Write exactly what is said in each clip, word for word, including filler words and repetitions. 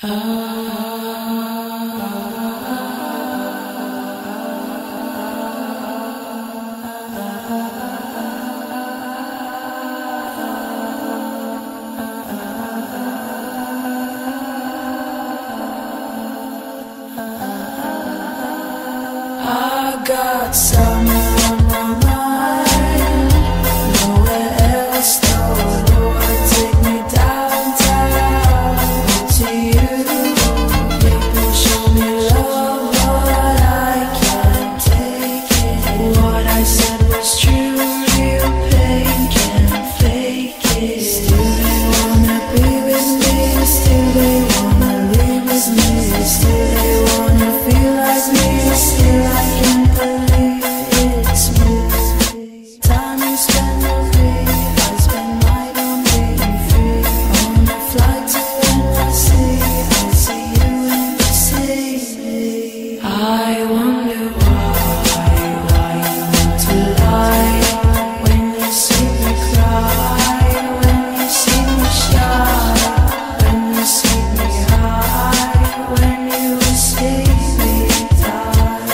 I got summer on my mind, nowhere else, no. Lord, take me downtown to you. People show me love, but I can't take it. What I said was true, real pain can't fake it. Still they wanna be with me, still they wanna live with me, still they wanna feel like me, still I can't believe it's me. Time you spend with me, I spend mine on being free. On a flight to N Y C, I see you and you see me. I wonder why, why you want to lie. When you see me cry, when you see me shy, when you see me high, when you see me die.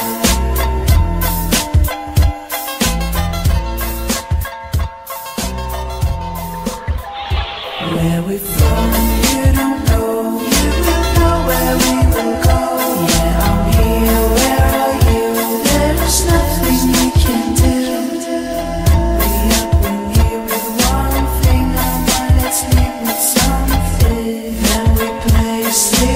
Where we from, you don't know. You will know where we will go. Yeah, I'm here, where are you? There's nothing we can do. We up in here with one thing, now let's leave with something. Then we play sleep.